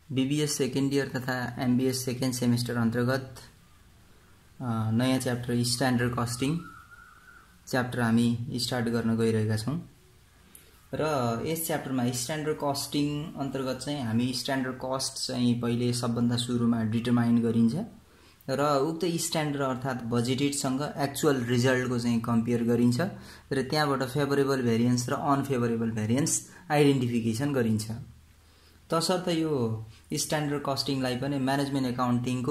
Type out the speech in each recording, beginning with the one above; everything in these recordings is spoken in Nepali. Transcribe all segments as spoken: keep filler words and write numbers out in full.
बीबीएस सेकेन्ड इयर तथा एमबीएस सेकेन्ड सेमेस्टर अन्तर्गत नयाँ च्याप्टर स्ट्यान्डर्ड कस्टिङ च्याप्टर हामी स्टार्ट गर्न गइरहेका छौं र यस च्याप्टरमा स्ट्यान्डर्ड कस्टिङ अन्तर्गत चाहिँ हामी स्ट्यान्डर्ड कस्ट चाहिँ पहिले सबभन्दा सुरुमा डिटरमाइन गरिन्छ र उक्त स्ट्यान्डर्ड अर्थात बजेटेड सँग एक्चुअल रिजल्टको चाहिँ कम्पेयर गरिन्छ र त्यहाँबाट फेभरेबल भेरिएन्स र अनफेभरेबल भेरिएन्स आइडेन्टिफिकेसन गरिन्छ। तसर्थ यो स्ट्यान्डर्ड कस्टिङलाई पनि म्यानेजमेन्ट एकाउन्टिङको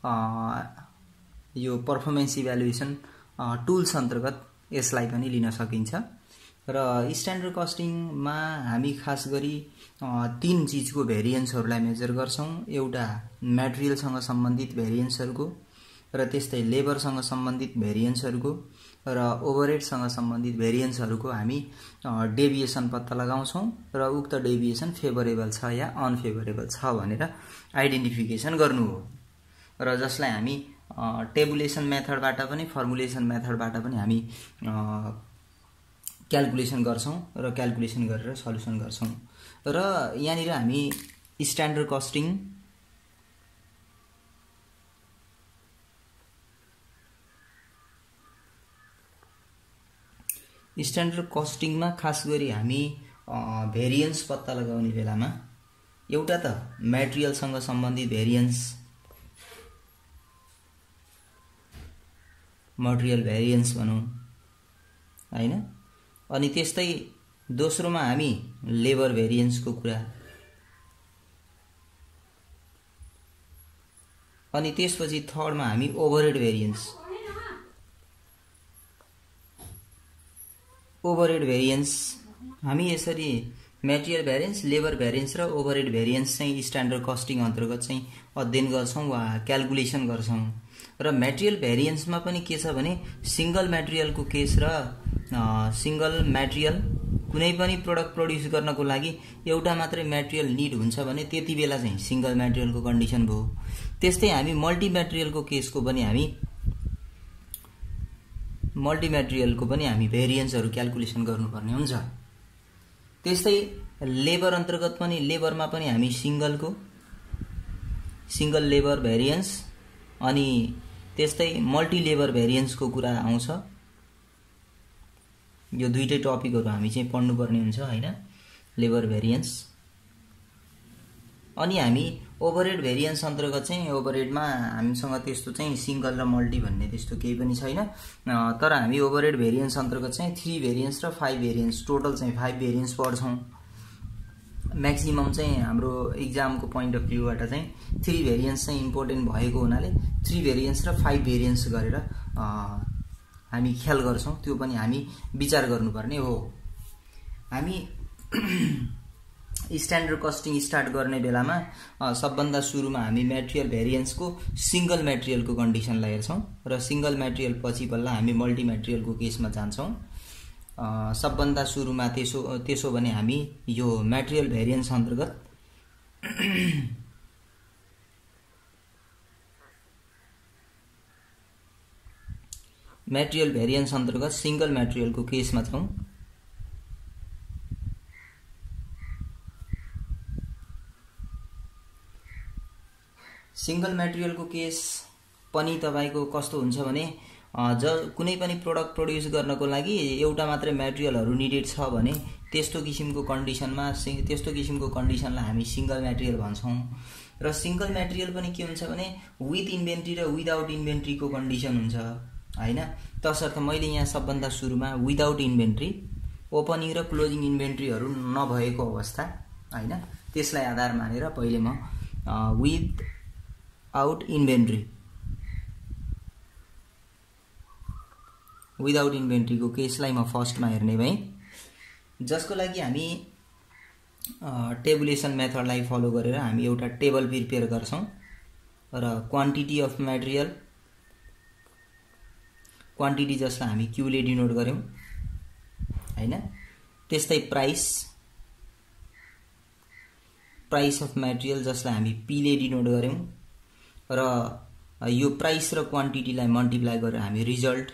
यो पर्फर्मेन्स इभ्यालुएसन टुल्स अन्तर्गत यसलाई पनि लिन सकिन्छ र स्ट्यान्डर्ड कस्टिङमा हामी खास गरी तीन चीजको भेरिएन्सहरूलाई मेजर गर्छौं। एउटा मटेरियलसँग सम्बन्धित भेरिएन्सहरूको र त्यस्तै लेबरसँग सम्बन्धित भेरिएन्सहरूको र ओभरहेडसँग सम्बन्धित भेरिएन्सहरूको हामी डेभिएसन पत्ता लगाउँछौं र उक्त डेभिएसन फेभरेबल छ या अनफेभरेबल छ भनेर आइडेन्टिफिकेसन गर्नु हो र जसलाई हामी टेबुलेसन मेथडबाट पनि फर्मुलेसन मेथडबाट पनि हामी क्याल्कुलेसन गर्छौं र क्याल्कुलेसन गरेर सल्युसन गर्छौं र यहाँनिर हामी स्ट्यान्डर्ड कस्टिङ स्ट्यान्डर्ड कस्टिङमा खास गरी हामी भेरिएन्स पत्ता लगाउने बेलामा एउटा त मटेरियलसँग सम्बन्धित भेरिएन्स मटेरियल भेरिएन्स भनौं हैन, अनि त्यस्तै दोस्रोमा हामी लेबर भेरिएन्सको कुरा, अनि त्यसपछि थर्डमा हामी ओभरहेड भेरिएन्स ओभरहेड भेरिएन्स हामी यसरी मटेरियल भेरिएन्स, लेबर भेरिएन्स र ओभरहेड भेरिएन्स चाहिँ स्ट्यान्डर्ड कस्टिङ अन्तर्गत चाहिँ अध्ययन गर्छौं वा क्याल्कुलेसन गर्छौं र मटेरियल भेरिएन्समा पनि के छ भने सिंगल मटेरियलको केस र सिंगल मटेरियल कुनै पनि प्रोडक्ट प्रोड्युस गर्नको लागि एउटा मात्रै मटेरियल निड हुन्छ भने त्यति बेला चाहिँ सिंगल मटेरियलको कन्डिसन भयो। त्यस्तै हामी मल्टी मटेरियलको केसको पनि हामी मल्टी मटेरियलको पनि हामी भेरिएन्सहरु क्याल्कुलेसन गर्नुपर्ने हुन्छ। त्यस्तै लेबर अन्तर्गत पनि लेबरमा पनि हामी सिंगलको सिंगल लेबर भेरिएन्स अनि त्यस्तै मल्टी लेबर भेरिएन्सको कुरा आउँछ। यो दुईटै टपिकहरु हामी चाहिँ पढ्नुपर्ने हुन्छ हैन, लेबर भेरिएन्स। अनि हामी ओभरहेड भेरिएन्स अन्तर्गत चाहिँ ओभरहेडमा हामीसँग त्यस्तो चाहिँ सिंगल र मल्टी भन्ने त्यस्तो केही पनि छैन, तर हामी ओभरहेड भेरिएन्स अन्तर्गत चाहिँ थ्री भेरिएन्स र फाइभ भेरिएन्स टोटल चाहिँ फाइभ भेरिएन्स पढ्छौं। म्याक्सिमम चाहिँ हाम्रो एक्जामको पोइन्ट अफ भ्यूबाट चाहिँ थ्री भेरिएन्स चाहिँ इम्पोर्टेन्ट भएको हुनाले थ्री भेरिएन्स र फाइभ भेरिएन्स गरेर हामी ख्याल गर्छौं, त्यो पनि हामी विचार गर्नुपर्ने हो। हामी स्ट्यान्डर्ड कस्टिङ स्टार्ट गर्ने बेलामा सबभन्दा सुरुमा हामी मटेरियल भेरिएन्सको सिंगल मटेरियलको कन्डिसनलाई हेर्छौं र सिंगल मटेरियल पछि बल्ल हामी मल्टी मटेरियलको केसमा जान्छौं। सबभन्दा सुरुमा त्यसो त्यसो भने हामी यो मटेरियल भेरिएन्स अन्तर्गत मटेरियल भेरिएन्स अन्तर्गत सिंगल मटेरियलको केसमा छौं। सिंगल मटेरियलको केस पनि तपाईको कस्तो हुन्छ भने ज कुनै पनि प्रोडक्ट प्रोड्युस गर्नको लागि एउटा मात्रै मटेरियलहरु निडेड छ भने त्यस्तो किसिमको कन्डिसनमा त्यस्तो किसिमको कन्डिसनलाई हामी सिंगल मटेरियल भन्छौं। र सिंगल मटेरियल पनि के हुन्छ भने विथ इन्भेन्ट्री र विदाउट इन्भेन्ट्रीको कन्डिसन हुन्छ हैन। तसर्थ मैले यहाँ सबभन्दा सुरुमा विदाउट इन्भेन्ट्री, ओपनिङ र क्लोजिङ इन्भेन्ट्रीहरु नभएको अवस्था हैन, त्यसलाई आधार मानेर पहिले म विथ आउट इन्भेन्ट्री विदाउट इन्भेन्ट्रीको केसलाई म फर्स्टमा हेर्ने भए, जसको लागि हामी टेबुलेसन मेथडलाई फलो गरेर हामी एउटा टेबल प्रिपेयर गर्छौं र क्वान्टिटी अफ मटेरियल क्वान्टिटी जसलाई हामी क्यू ले डिनोट गर्यौं हैन, त्यस्तै प्राइस प्राइस अफ मटेरियल जसलाई हामी पी ले डिनोट गर्यौं र यो प्राइस र क्वान्टिटीलाई मल्टिप्लाई गरेर हामी रिजल्ट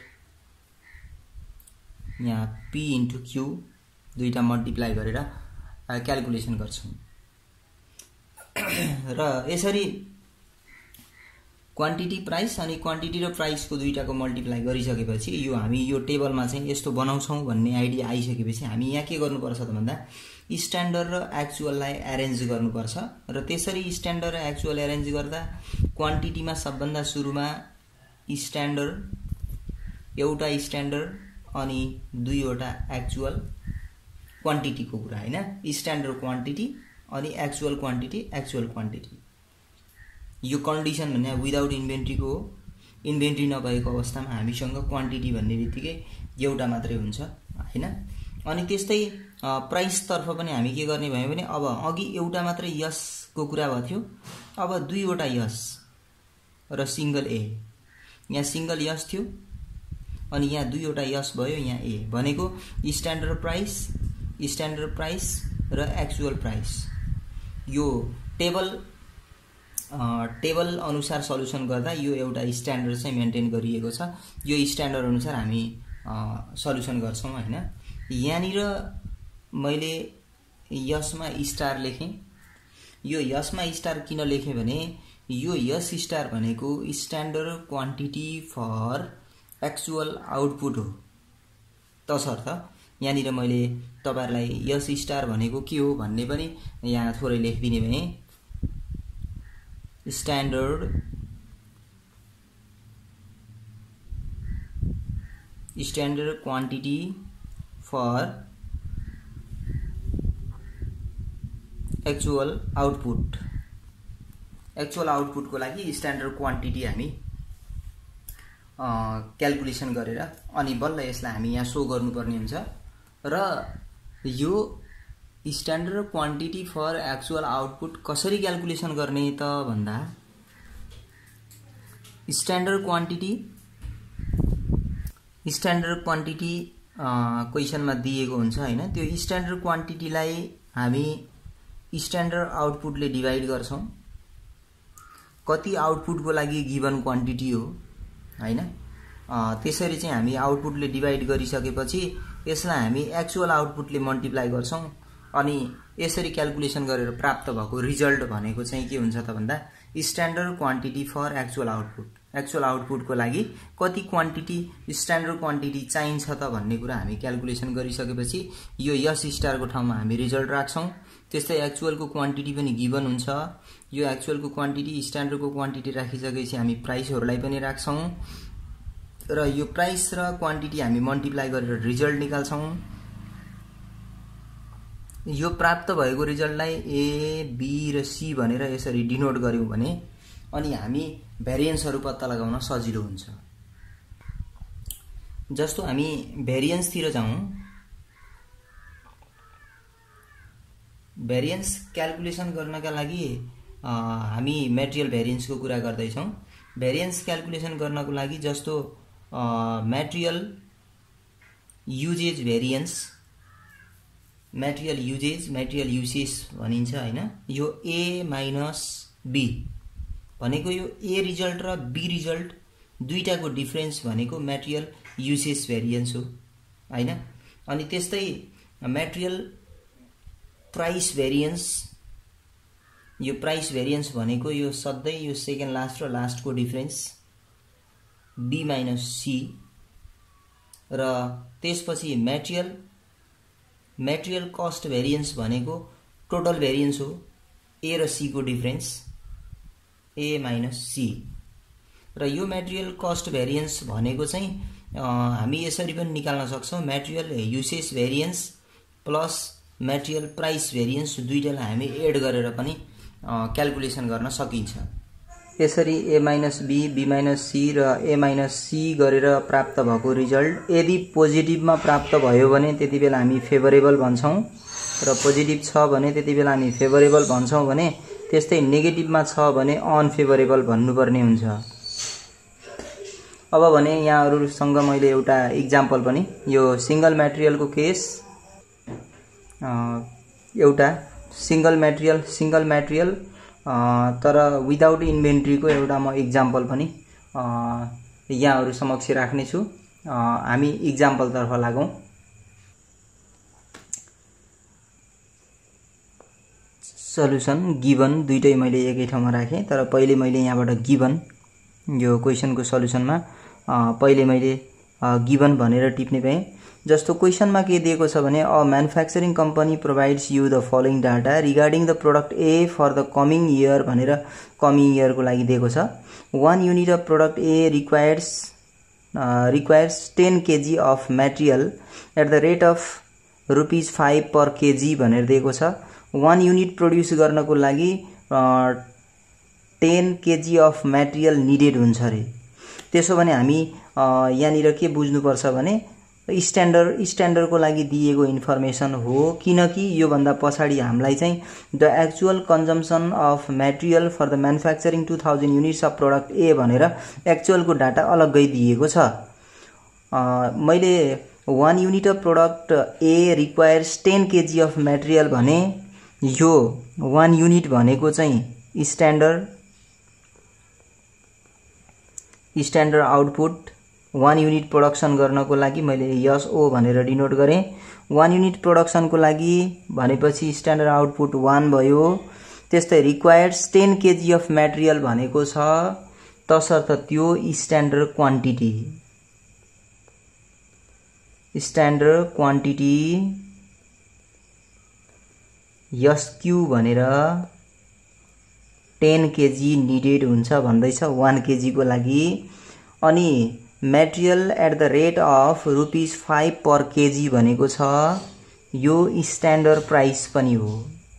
यहाँ P into Q दुईटा मल्टिप्लाई गरेर क्याल्कुलेसन गर्छौं। र यसरी क्वान्टिटी प्राइस अनि क्वान्टिटी र प्राइसको दुईटाको मल्टिप्लाई गरिसकेपछि यो हामी यो टेबलमा चाहिँ यस्तो बनाउँछौँ भन्ने आइडिया आइसकेपछि हामी यहाँ के गर्नुपर्छ त भन्दा स्ट्यान्डर्ड र एक्चुअललाई एरेन्ज गर्नुपर्छ र त्यसरी स्ट्यान्डर्ड र एक्चुअल एरेन्ज गर्दा क्वान्टिटीमा सबभन्दा सुरुमा स्ट्यान्डर्ड एउटा स्ट्यान्डर्ड अनि दुईवटा एक्चुअल क्वान्टिटीको कुरा हैन स्ट्यान्डर्ड क्वान्टिटी अनि एक्चुअल क्वान्टिटी एक्चुअल क्वान्टिटी यो कन्डिसन भन्ने विदाउट इन्भेन्ट्रीको हो इन्भेन्ट्री नभएको अवस्थामा हामीसँग क्वान्टिटी भन्ने बित्तिकै एउटा मात्रै हुन्छ हैन अनि त्यस्तै प्राइस तर्फ पनि हामी के गर्ने भयो भने अब अघि एउटा मात्रै यसको कुरा भएको थियो अब दुईवटा यस र सिंगल ए यहाँ सिंगल यस थियो अनि यहाँ दुईवटा यस भयो यहाँ ए भनेको स्ट्यान्डर्ड प्राइस स्ट्यान्डर्ड प्राइस र एक्चुअल प्राइस यो टेबल टेबल अनुसार सल्युसन गर्दा यो एउटा स्ट्यान्डर्ड चाहिँ मेन्टेन गरिएको छ यो स्ट्यान्डर्ड अनुसार हामी सल्युसन गर्छौं हैन यहाँनिर मैले यसमा स्टार लेखेँ यो यसमा स्टार किन लेखेँ भने यो यस स्टार भनेको standard quantity for actual output हो तसर्थ यहाँनिर मैले तपाईहरुलाई यस स्टार भनेको के हो भन्ने पनि यहाँ थोरै लेखिदिने भए standard standard quantity for actual output actual output को लागि स्ट्यान्डर्ड क्वान्टिटी हामी क्याल्कुलेसन गरेर अनि बल्ल यसलाई हामी यहाँ शो गर्नुपर्ने हुन्छ र यो standard quantity for actual output कसरी क्याल्कुलेसन गर्ने त भन्दा स्ट्यान्डर्ड क्वान्टिटी स्ट्यान्डर्ड क्वान्टिटी क्वेशनमा दिएको हुन्छ हैन त्यो स्ट्यान्डर्ड क्वान्टिटीलाई हामी स्ट्यान्डर्ड आउटपुटले डिवाइड गर्छौं कति आउटपुटको लागि गिवन क्वान्टिटी हो हैन त्यसरी चाहिँ हामी आउटपुटले डिवाइड गरिसकेपछि यसलाई हामी एक्चुअल आउटपुटले मल्टिप्लाई गर्छौं अनि यसरी क्याल्कुलेसन गरेर प्राप्त भएको रिजल्ट भनेको चाहिँ के हुन्छ त भन्दा standard quantity for actual output actual आउटपुटको लागि कति क्वान्टिटी स्ट्यान्डर्ड क्वान्टिटी चाहिन्छ त भन्ने कुरा हामी क्याल्कुलेसन गरिसकेपछि यो यस स्टारको ठाउँमा हामी रिजल्ट राख्छौं त्यस्तै एक्चुअलको क्वान्टिटी पनि गिवन हुन्छ यो एक्चुअलको क्वान्टिटी स्ट्यान्डर्डको क्वान्टिटी राखिसकेपछि हामी प्राइसहरुलाई पनि राख्छौं र यो प्राइस र क्वान्टिटी हामी मल्टिप्लाई गरेर रिजल्ट निकाल्छौं यो प्राप्त भएको रिजल्टलाई ए बी र सी भनेर यसरी डिनोट गर्यौं भने अनि हामी भेरिएन्सहरु पत्ता लगाउन सजिलो हुन्छ जस्तो हामी भेरिएन्स तिर जाउँ भेरिएन्स क्याल्कुलेसन गर्नका लागि हामी मटेरियल भेरिएन्स को कुरा गर्दै छौं भेरिएन्स क्याल्कुलेसन गर्नको लागि जस्तो material usage variance material usage material usage भनिन्छ हैन यो ए माइनस बी भनेको यो ए रिजल्ट र बी रिजल्ट दुईटाको डिफरेन्स भनेको मटेरियल युसेज भेरिएन्स हो हैन अनि त्यस्तै मटेरियल प्राइस भेरिएन्स यो प्राइस भेरिएन्स भनेको यो सधैं यो सेकेन्ड लास्ट र लास्ट को डिफरेन्स बी माइनस सी र त्यसपछि मटेरियल मटेरियल कस्ट भेरिएन्स भनेको टोटल भेरिएन्स हो ए र सी को डिफरेन्स ए माइनस सी र यो मटेरियल कस्ट भेरिएन्स भनेको चाहिँ हामी यसरी पनि निकाल्न सक्छौं material usage variance plus material price variance दुईटालाई हामी एड गरेर पनि क्याल्कुलेसन गर्न सकिन्छ यसरी A minus B B minus C र ए माइनस सी गरेर प्राप्त भएको रिजल्ट यदि पोजिटिभमा प्राप्त भयो भने त्यतिबेला हामी फेभरेबल भन्छौं र पोजिटिभ छ भने त्यतिबेला हामी फेभरेबल भन्छौं भने त्यस्तै नेगेटिभमा छ भने अनफेभरेबल भन्नुपर्ने हुन्छ अब भने यहाँहरुसँग मैले एउटा एक्जाम्पल पनि यो सिंगल मटेरियलको केस एउटा सिंगल मटेरियल सिंगल मटेरियल तर विदाउट इन्भेन्ट्री को एउटा म एक्जाम्पल पनि यहाँहरु समक्ष राख्ने छु हामी एक्जाम्पल तर्फ लागौं सल्युसन गिभन दुईटै मैले एकै ठाउँमा राखेँ, तर पहिले मैले यहाँबाट गिभन यो क्वेसनको सल्युसनमा पहिले मैले गिभन भनेर टिप्ने भएँ। जस्तो क्वेसनमा के दिएको छ भने a manufacturing company provides you the following data regarding the product A for the coming year भनेर कमिङ इयरको लागि दिएको छ। One unit of product A requires requires ten kg of material at the rate of rupees five per kg भनेर दिएको छ। वान युनिट प्रोड्युस गर्नको लागि ten kg of material needed हुन्छ अरे। त्यसो भने हामी यहाँनिर के बुझ्नुपर्छ भने स्ट्यान्डर्ड स्ट्यान्डर्डको लागि दिएको इन्फर्मेसन हो, किनकि योभन्दा पछाडि हामीलाई चाहिँ the actual consumption of material for the manufacturing two thousand units of product A भनेर एक्चुअलको डाटा अलग्गै दिएको छ। मैले one unit of product A requires ten kg of material भने यो वान युनिट भनेको चाहिँ standard standard output one unit production गर्नको लागि मैले एसओ भनेर डिनोट गरेँ। वान युनिट प्रोडक्सनको लागि भनेपछि स्ट्यान्डर्ड आउटपुट वान भयो। त्यस्तै requires ten kg of material भनेको छ, तसर्थ त्यो standard quantity standard quantity SQ भनेर टेन केजी निडेड हुन्छ भन्दैछ वान केजीको लागि। अनि material at the rate of rupees five per kg भनेको छ, यो स्ट्यान्डर्ड प्राइस पनि हो।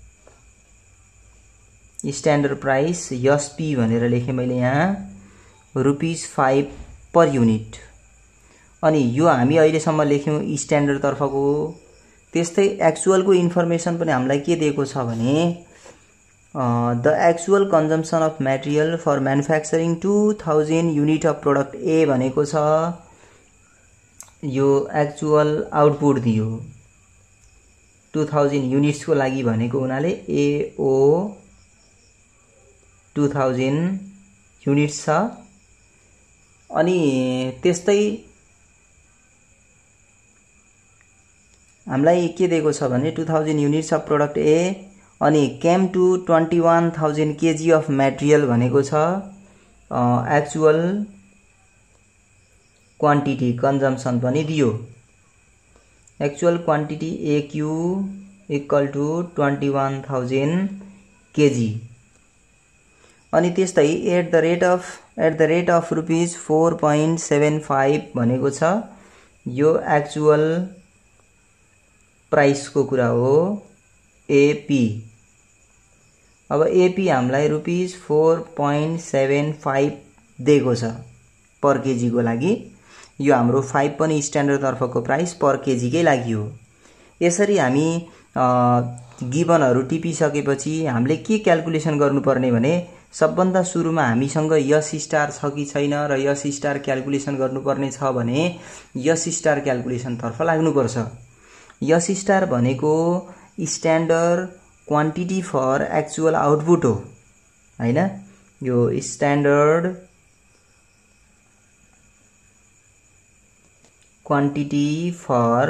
स्ट्यान्डर्ड प्राइस एसपी भनेर लेखेँ मैले यहाँ, रुपिज फाइभ पर युनिट। अनि यो हामी अहिलेसम्म लेख्यौँ स्ट्यान्डर्ड तर्फको। त्यस्तै एक्चुअलको इन्फर्मेसन पनि हामीलाई के दिएको छ भने the actual consumption of material for manufacturing two thousand unit of product A भनेको छ, यो एक्चुअल आउटपुट दियो टू थाउजन्ड युनिट्सको लागि भनेको हुनाले एओ टू थाउजन्ड युनिट्स छ। अनि त्यस्तै हामीलाई के दिएको छ भने two thousand units of product A अनि came to twenty one thousand kg of material भनेको छ, एक्चुअल क्वान्टिटी कन्जम्सन पनि दियो। Actual quantity AQ equal to twenty one thousand kg. अनि त्यस्तै at the rate of at the rate of rupees four point seven five भनेको छ, यो एक्चुअल प्राइसको कुरा हो एपी। अब एपी हामीलाई rupees four point seven five दिएको छ पर केजीको लागि। यो हाम्रो फाइभ पनि स्ट्यान्डर्ड तर्फको प्राइस पर केजीकै लागि हो। यसरी हामी गिभनहरू टिपिसकेपछि हामीले के क्याल्कुलेसन गर्नुपर्ने भने सबभन्दा सुरुमा हामीसँग यस स्टार छ कि छैन र यस स्टार क्याल्कुलेसन गर्नुपर्ने छ भने यस स्टार क्याल्कुलेसनतर्फ लाग्नुपर्छ। यस स्टार भनेको standard quantity for actual output हो हैन। यो standard quantity for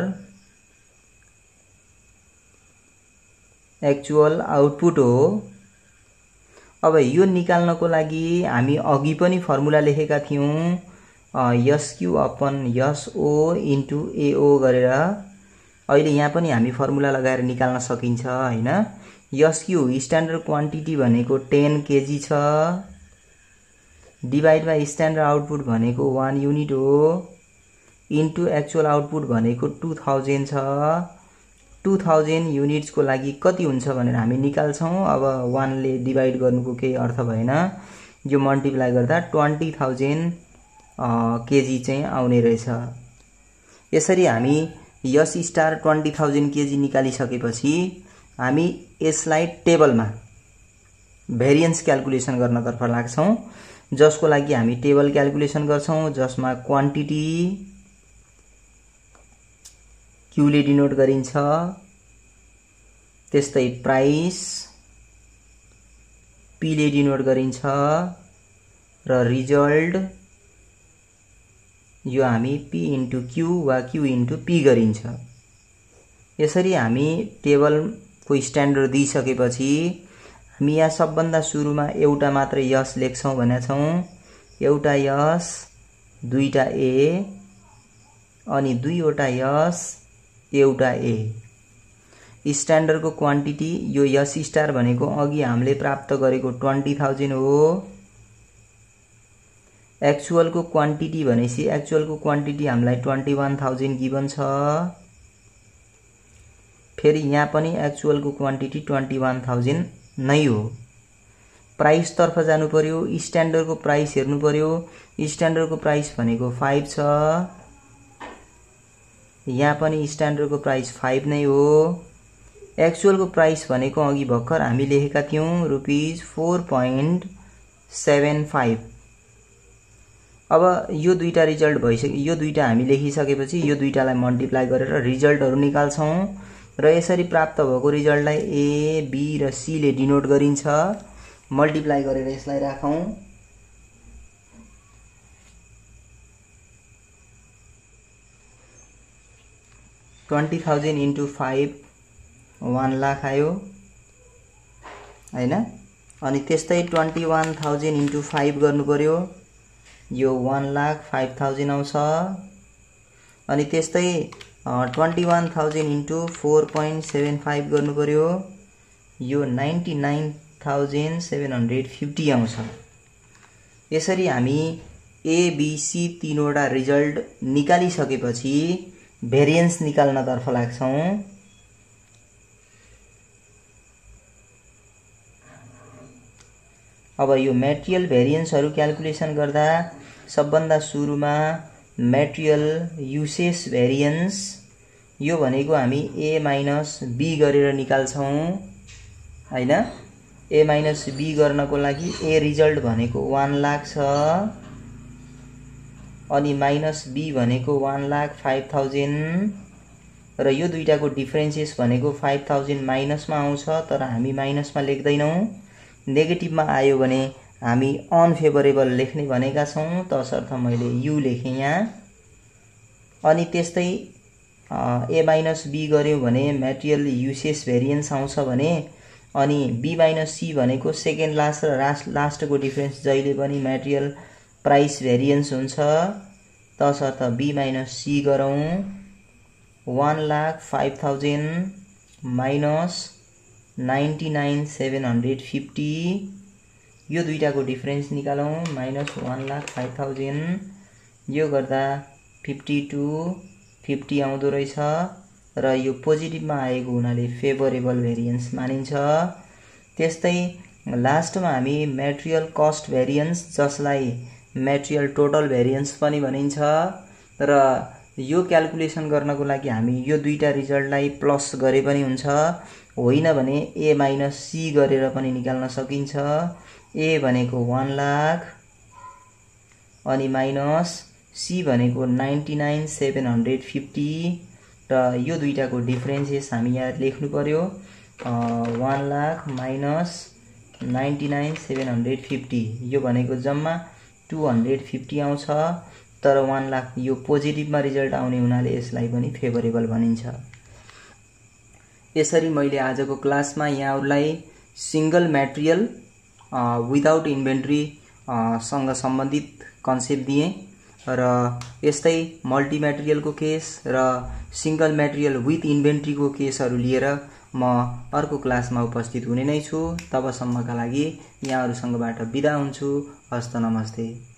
actual output हो। अब यो निकाल्नको लागि हामी अघि पनि फर्मुला लेखेका थियौं SQ upon SO into AO गरेर। अहिले यहाँ पनि हामी फर्मुला लगाएर निकाल्न सकिन्छ हैन। एसक्यू स्ट्यान्डर्ड क्वान्टिटी भनेको टेन केजी छ, डिभाइड बाई स्ट्यान्डर्ड आउटपुट भनेको वान युनिट हो, इन्टु एक्चुअल आउटपुट भनेको टू थाउजन्ड छ। टू थाउजन्ड युनिट्सको लागि कति हुन्छ भनेर हामी निकाल्छौँ। अब वानले डिभाइड गर्नुको केही अर्थ भएन, यो मल्टिप्लाई गर्दा ट्वेन्टी थाउजन्ड केजी चाहिँ आउने रहेछ। यसरी हामी S star twenty thousand kg निकालिसकेपछि हामी यसलाई टेबलमा भेरिएन्स क्याल्कुलेसन गर्नतर्फ लाग्छौँ, जसको लागि हामी टेबल क्याल्कुलेसन गर्छौँ, जसमा क्वान्टिटी क्यूले डिनोट गरिन्छ, त्यस्तै प्राइस पीले डिनोट गरिन्छ र रिजल्ट यो हामी पी इन्टु क्यू वा क्यू इन्टु पी गरिन्छ। यसरी हामी टेबलको स्ट्यान्डर्ड दिइसकेपछि हामी यहाँ सबभन्दा सुरुमा एउटा मात्र यस लेख्छौं भनेका छौं। एउटा यस, दुईटा ए अनि दुईवटा यस, एउटा ए। स्ट्यान्डर्डको क्वान्टिटी यो यस स्टार भनेको अघि हामीले प्राप्त गरेको बीस हजार हो। एक्चुअलको क्वान्टिटी भनेपछि एक्चुअलको क्वान्टिटी हामीलाई इक्कीस हजार गिवन छ। फेरि यहाँ पनि एक्चुअलको क्वान्टिटी इक्कीस हजार नै हो। प्राइस तर्फ जानु पर्यो, स्ट्यान्डर्डको प्राइस हेर्नु पर्यो। स्ट्यान्डर्डको प्राइस भनेको पाँच छ। यहाँ पनि स्ट्यान्डर्डको प्राइस पाँच नै हो। एक्चुअलको प्राइस भनेको अघि भर्खर हामी लेखेका थियौं रुपीज चार पॉइंट सात पाँच। अब यो दुईटा रिजल्ट भइसक्यो। यो दुईटा हामी लेखिसकेपछि यो दुईटालाई मल्टिप्लाई गरेर रिजल्टहरु निकाल्छौं र यसरी प्राप्त भएको रिजल्टलाई ए, बी र सी ले डिनोट गरिन्छ। मल्टिप्लाई गरेर यसलाई राखौं। बीस हजार इन्टु पाँच एक लाख आयो हैन। अनि त्यस्तै इक्कीस हजार इन्टु पाँच गर्नु पर्यो, यो एक लाख पाँच हजार आउँछ। अनि त्यस्तै इक्कीस हजार इन्टु चार पॉइंट सात पाँच गर्नु पर्यो, यो निन्यानब्बे हजार सात सय पचास आउँछ। यसरी हामी ए, बी, सी तीनवटा रिजल्ट निकालिसकेपछि भेरिएन्स निकाल्न तर्फ लाग्छौं। अब यो मेटेरियल भेरिएन्सहरु क्याल्कुलेसन गर्दा सबभन्दा सुरुमा मेटेरियल युसेज भेरिएन्स यो भनेको हामी ए माइनस बी गरेर निकाल्छौं हैन। ए माइनस बी गर्नको लागि ए रिजल्ट भनेको एक लाख छ अनि माइनस बी भनेको एक लाख पाँच हजार र यो दुईटाको डिफरेन्सेस भनेको पाँच हजार माइनसमा आउँछ, तर हामी माइनसमा लेख्दैनौं। नेगेटिभमा आयो भने हामी अनफेभरेबल लेख्ने भनेका छौं, तसर्थ मैले यु लेखे यहाँ। अनि त्यस्तै ए माइनस बी गर्यौं भने मेटेरियल युसेज भेरिएन्स आउँछ भने, अनि बी माइनस सी भनेको सेकेन्ड लास्ट र लास्टको डिफरेन्स जहिले पनि मेटेरियल प्राइस भेरिएन्स हुन्छ, तसर्थ बी माइनस सी गरौं। एक लाख पाँच हजार माइनस निन्यानब्बे हजार सात सय पचास यो दुईटाको डिफरेन्स निकालौं, माइनस एक लाख पाँच हजार यो गर्दा बाउन्न पचास आउँदो रहेछ र यो पोजिटिभमा आएको हुनाले फेभरेबल भेरिएन्स मानिन्छ। त्यस्तै लास्टमा हामी मेटेरियल कस्ट भेरिएन्स जसलाई मेटेरियल टोटल भेरिएन्स पनि भनिन्छ र यो क्याल्कुलेसन गर्नको लागि हामी यो दुईटा रिजल्टलाई प्लस गरे पनि हुन्छ, होइन भने ए माइनस सी गरेर पनि निकाल्न सकिन्छ। ए भनेको एक लाख अनि माइनस सी भनेको निन्यानब्बे हजार सात सय पचास र यो दुईटाको डिफरेन्सेस हामी यहाँ लेख्नु पर्यो। एक लाख माइनस निन्यानब्बे हजार सात सय पचास यो भनेको जम्मा दुई सय पचास आउँछ, तर एक लाख यो पोजिटिभमा रिजल्ट आउने हुनाले यसलाई पनि फेभरेबल भनिन्छ। यसरी मैले आजको क्लासमा यहाँहरुलाई सिंगल मेटेरियल विदाउट इन्भेन्ट्री सँग सम्बन्धित कन्सेप्ट दिए र यस्तै मल्टी मेटेरियलको केस र सिंगल मेटेरियल विथ इन्भेन्ट्रीको केसहरु लिएर म अर्को क्लासमा उपस्थित हुने नै छु। तबसम्मका लागि यहाँहरुसँगबाट बिदा हुन्छु। हस्त नमस्ते।